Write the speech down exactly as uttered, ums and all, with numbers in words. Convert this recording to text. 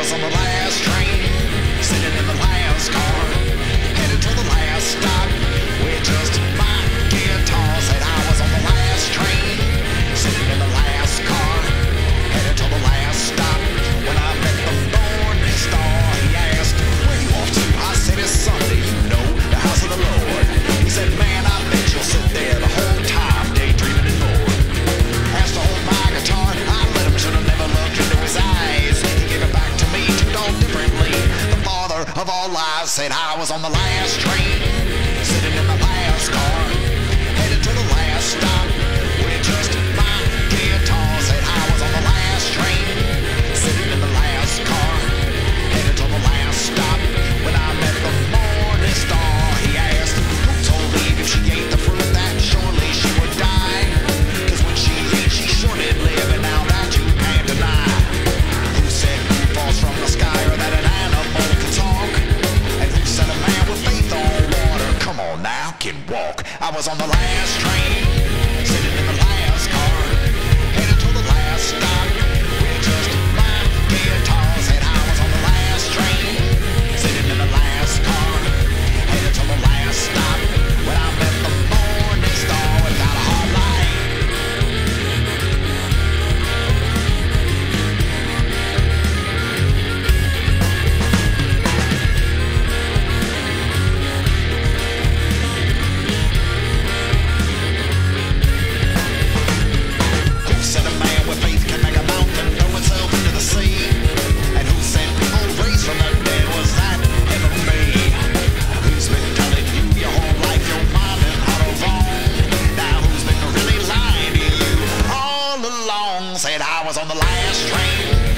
was on the last train, sitting in the last car, headed to the last stop, with just my guitar. Said I was on the last train, sitting in the last car, headed to the last stop, when I met the morning star. He asked, where you off to? I said, it's Sunday, you know, the house of the Lord. He said, man, I bet you'll sit there the whole time, daydreaming and bored. Asked to hold my guitar, I let him, should have never looked into his eyes. He gave it back to me, tuned all differently. The father of all lies said I was on the last train, sitting in the last car, headed to the last stop, with just my guitar. Said I was on the last train, sitting in the last car, headed to the last stop, when I met the morning star. He asked, who told Eve if she ate the fruit that surely she would die? Cause when she ate, she sure did live, and now that you can't deny. Who said food falls from the sky, or that an animal can talk? And who said a man with faith on water, come on now, can walk? I was on the last train, sitting in the last car, headed to the last stop, with just my guitar. Said I was on the last train, sitting in the last car, headed to the last stop, when I met the morning star without a hard light. Who said a man with faith can make a mountain throw itself into the sea? And who said people raised from the dead, was that ever me? Who's been telling you your whole life you're minding how to wrong? Now who's been really lying to you all along? Said I was on the last train,